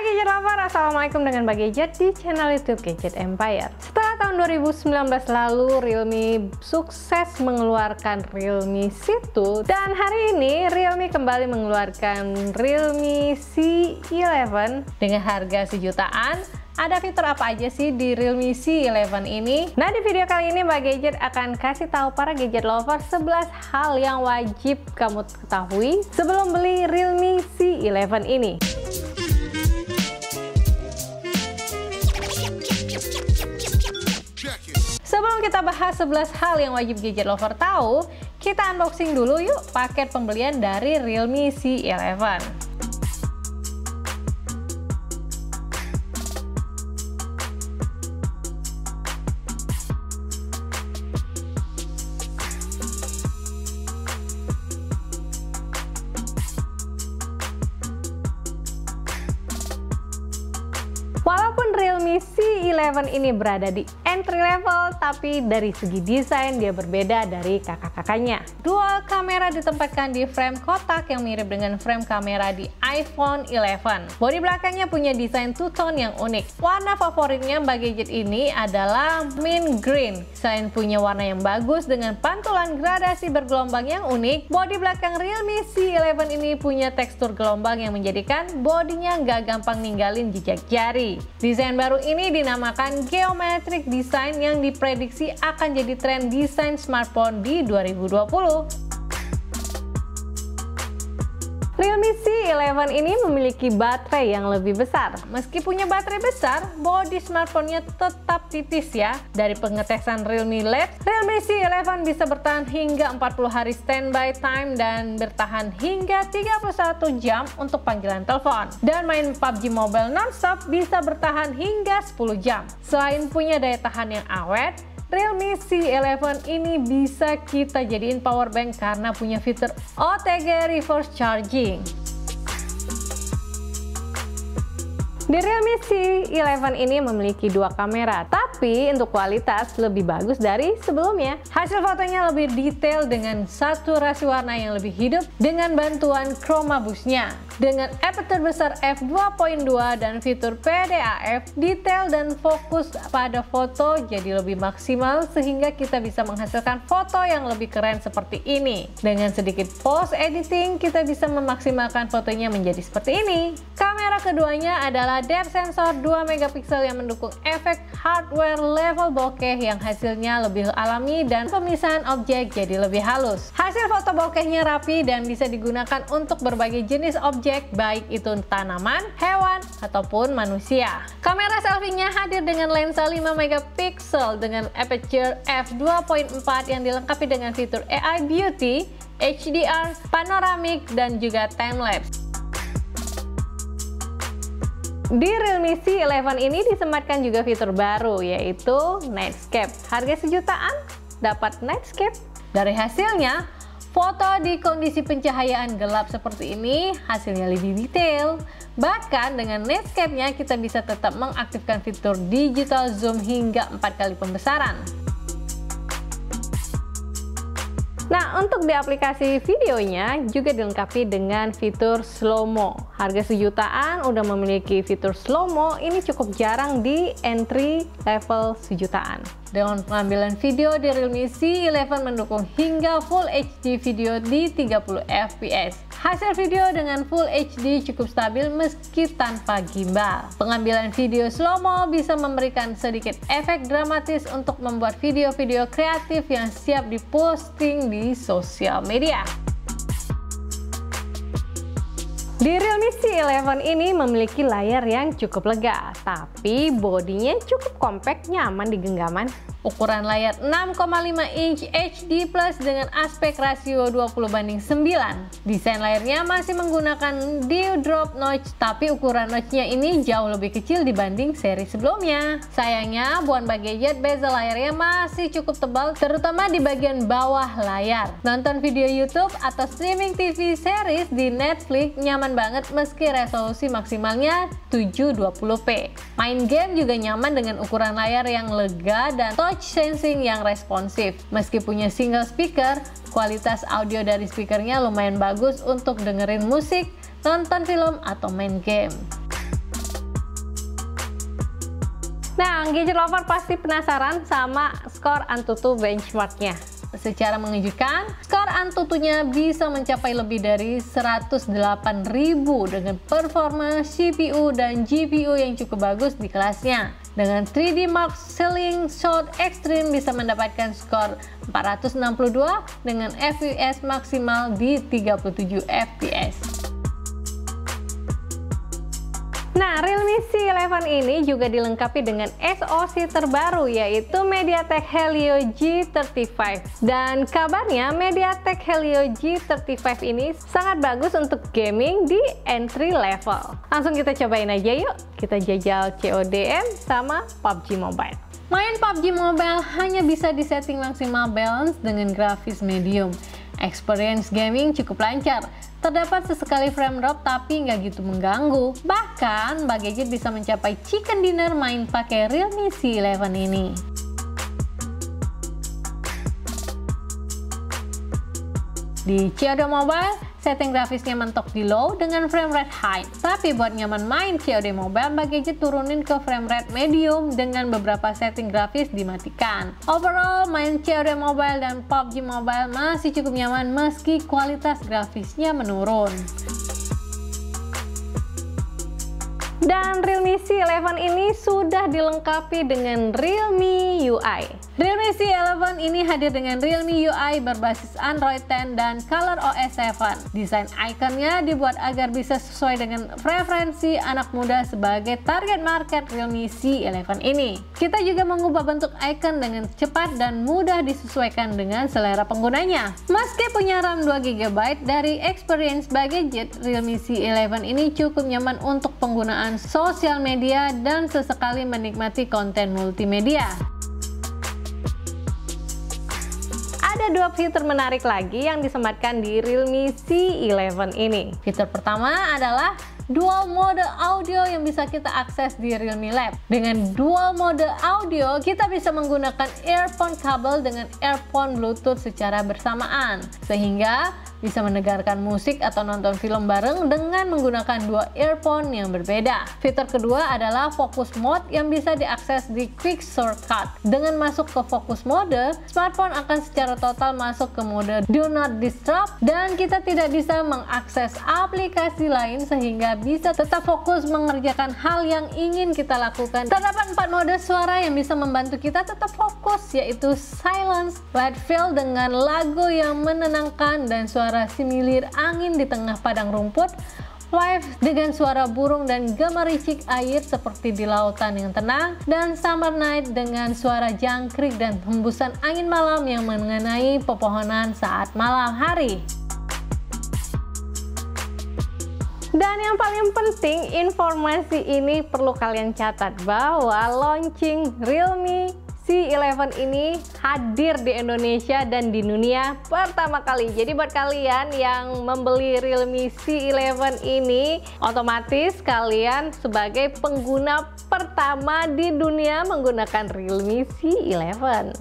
Gadget Lover, Assalamualaikum dengan Mbak Gadget di channel YouTube Gadget Empire. Setelah tahun 2019 lalu, Realme sukses mengeluarkan Realme C2 dan hari ini Realme kembali mengeluarkan Realme C11 dengan harga sejutaan. Ada fitur apa aja sih di Realme C11 ini? Nah, di video kali ini Mbak Gadget akan kasih tahu para gadget lover 11 hal yang wajib kamu ketahui sebelum beli Realme C11 ini. Sebelum kita bahas 11 hal yang wajib gadget lover tahu, kita unboxing dulu yuk paket pembelian dari Realme C11. Walaupun Realme C11 ini berada di entry level, tapi dari segi desain dia berbeda dari kakak-kakaknya. Dual kamera ditempatkan di frame kotak yang mirip dengan frame kamera di iPhone 11. Bodi belakangnya punya desain two-tone yang unik. Warna favoritnya Mbak Gadget ini adalah mint green. Selain punya warna yang bagus dengan pantulan gradasi bergelombang yang unik, bodi belakang Realme C11 ini punya tekstur gelombang yang menjadikan bodinya nggak gampang ninggalin jejak jari. Desain baru ini dinamakan Geometric Design yang diprediksi akan jadi tren desain smartphone di 2020. Realme C11 ini memiliki baterai yang lebih besar. Meski punya baterai besar, bodi smartphone-nya tetap tipis ya. Dari pengetesan Realme Labs, Realme C11 bisa bertahan hingga 40 hari standby time dan bertahan hingga 31 jam untuk panggilan telepon. Dan main PUBG Mobile nonstop bisa bertahan hingga 10 jam. Selain punya daya tahan yang awet, Realme C11 ini bisa kita jadiin power bank karena punya fitur OTG reverse charging. Di Realme C11 ini memiliki dua kamera, tapi untuk kualitas lebih bagus dari sebelumnya. Hasil fotonya lebih detail dengan saturasi warna yang lebih hidup dengan bantuan Chroma Boost-nya. Dengan aperture besar f2.2 dan fitur PDAF, detail dan fokus pada foto jadi lebih maksimal sehingga kita bisa menghasilkan foto yang lebih keren seperti ini. Dengan sedikit post editing, kita bisa memaksimalkan fotonya menjadi seperti ini. Kamera keduanya adalah depth sensor 2 megapiksel yang mendukung efek hardware level bokeh yang hasilnya lebih alami dan pemisahan objek jadi lebih halus. Hasil foto bokehnya rapi dan bisa digunakan untuk berbagai jenis objek, baik itu tanaman, hewan, ataupun manusia. Kamera selfie-nya hadir dengan lensa 5 megapiksel dengan aperture f2.4 yang dilengkapi dengan fitur AI Beauty, HDR, panoramic, dan juga time-lapse. Di Realme C11 ini disematkan juga fitur baru yaitu Nightscape. Harga sejutaan dapat Nightscape. Dari hasilnya, foto di kondisi pencahayaan gelap seperti ini hasilnya lebih detail. Bahkan dengan Nightscape-nya kita bisa tetap mengaktifkan fitur digital zoom hingga 4 kali pembesaran. Nah, untuk di aplikasi videonya juga dilengkapi dengan fitur slow-mo. Harga sejutaan udah memiliki fitur slow-mo, ini cukup jarang di entry level sejutaan. Dengan pengambilan video di Realme C11 mendukung hingga Full HD video di 30 fps. Hasil video dengan Full HD cukup stabil meski tanpa gimbal. Pengambilan video slow-mo bisa memberikan sedikit efek dramatis untuk membuat video-video kreatif yang siap diposting di sosial media. Di Realme C11 ini memiliki layar yang cukup lega, tapi bodinya cukup compact, nyaman di genggaman. Ukuran layar 6,5 inch HD Plus dengan aspek rasio 20:9. Desain layarnya masih menggunakan Dewdrop notch, tapi ukuran notch-nya ini jauh lebih kecil dibanding seri sebelumnya. Sayangnya, buat Mbak Gadget, bezel layarnya masih cukup tebal, terutama di bagian bawah layar. Nonton video YouTube atau streaming TV series di Netflix nyaman banget meski resolusi maksimalnya 720p. Main game juga nyaman dengan ukuran layar yang lega dan touch sensing yang responsif. Meski punya single speaker, kualitas audio dari speakernya lumayan bagus untuk dengerin musik, nonton film, atau main game. Nah, gadget lover pasti penasaran sama skor Antutu benchmarknya. Secara mengejutkan, skor Antutunya bisa mencapai lebih dari 108.000 dengan performa CPU dan GPU yang cukup bagus di kelasnya. Dengan 3D Mark Slingshot Extreme bisa mendapatkan skor 462 dengan FPS maksimal di 37 FPS. Nah, Realme C11 ini juga dilengkapi dengan SoC terbaru yaitu MediaTek Helio G35. Dan kabarnya MediaTek Helio G35 ini sangat bagus untuk gaming di entry level. Langsung kita cobain aja yuk. Kita jajal CODM sama PUBG Mobile. Main PUBG Mobile hanya bisa disetting maksimal balance dengan grafis medium. Experience gaming cukup lancar. Terdapat sesekali frame drop tapi nggak gitu mengganggu. Bahkan Mbak Gadget bisa mencapai chicken dinner main pakai Realme C11 ini. Di COD Mobile, setting grafisnya mentok di low dengan frame rate high. Tapi buat nyaman main COD Mobile, Mbak Gadget turunin ke frame rate medium dengan beberapa setting grafis dimatikan. Overall, main COD Mobile dan PUBG Mobile masih cukup nyaman meski kualitas grafisnya menurun. Dan Realme C11 ini sudah dilengkapi dengan Realme UI. Realme C11 ini hadir dengan Realme UI berbasis Android 10 dan ColorOS 7. Desain ikonnya dibuat agar bisa sesuai dengan preferensi anak muda sebagai target market Realme C11 ini. Kita juga mengubah bentuk icon dengan cepat dan mudah disesuaikan dengan selera penggunanya. Meski punya RAM 2GB dari experience Mbak Gadget, Realme C11 ini cukup nyaman untuk penggunaan sosial media dan sesekali menikmati konten multimedia. Ada dua fitur menarik lagi yang disematkan di Realme C11 ini. Fitur pertama adalah dual mode audio yang bisa kita akses di Realme Lab. Dengan dual mode audio, kita bisa menggunakan earphone kabel dengan earphone Bluetooth secara bersamaan, sehingga bisa mendengarkan musik atau nonton film bareng dengan menggunakan dua earphone yang berbeda. Fitur kedua adalah focus mode yang bisa diakses di quick shortcut. Dengan masuk ke focus mode, smartphone akan secara total masuk ke mode do not disturb dan kita tidak bisa mengakses aplikasi lain sehingga bisa tetap fokus mengerjakan hal yang ingin kita lakukan. Terdapat 4 mode suara yang bisa membantu kita tetap fokus, yaitu silence, light fill dengan lagu yang menenangkan dan suara similir angin di tengah padang rumput, Wave dengan suara burung dan gemericik air seperti di lautan yang tenang, dan Summer Night dengan suara jangkrik dan hembusan angin malam yang mengenai pepohonan saat malam hari. Dan yang paling penting, informasi ini perlu kalian catat bahwa launching Realme C11 ini hadir di Indonesia dan di dunia pertama kali. Jadi buat kalian yang membeli Realme C11 ini, otomatis kalian sebagai pengguna pertama di dunia menggunakan Realme C11.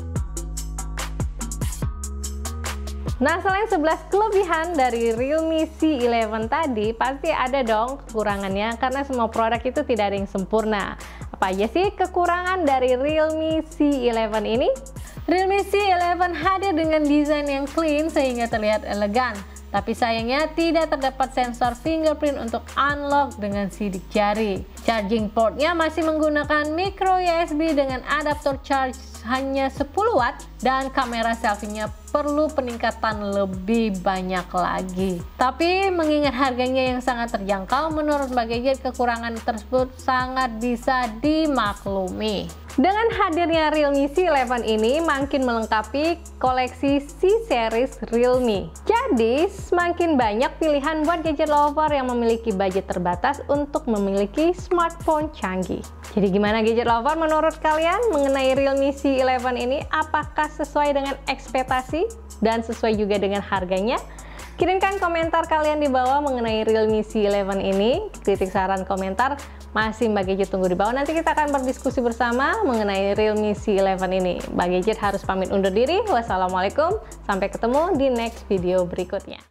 Nah, selain 11 kelebihan dari Realme C11 tadi, pasti ada dong kekurangannya karena semua produk itu tidak ada yang sempurna. Apa aja sih kekurangan dari Realme C11 ini? Realme C11 hadir dengan desain yang clean sehingga terlihat elegan. Tapi sayangnya tidak terdapat sensor fingerprint untuk unlock dengan sidik jari. Charging portnya masih menggunakan micro USB dengan adaptor charge hanya 10 watt dan kamera selfie-nya perlu peningkatan lebih banyak lagi. Tapi mengingat harganya yang sangat terjangkau, menurut Mbak Gadget kekurangan tersebut sangat bisa dimaklumi. Dengan hadirnya Realme C11 ini makin melengkapi koleksi C-series Realme. Jadi semakin banyak pilihan buat gadget lover yang memiliki budget terbatas untuk memiliki smartphone canggih. Jadi gimana gadget lover menurut kalian mengenai Realme C11 ini? Apakah sesuai dengan ekspektasi dan sesuai juga dengan harganya? Kirimkan komentar kalian di bawah mengenai Realme C11 ini. Kritik, saran, komentar masih Mbak Gadget tunggu di bawah. Nanti kita akan berdiskusi bersama mengenai Realme C11 ini. Mbak Gadget harus pamit undur diri. Wassalamualaikum. Sampai ketemu di next video berikutnya.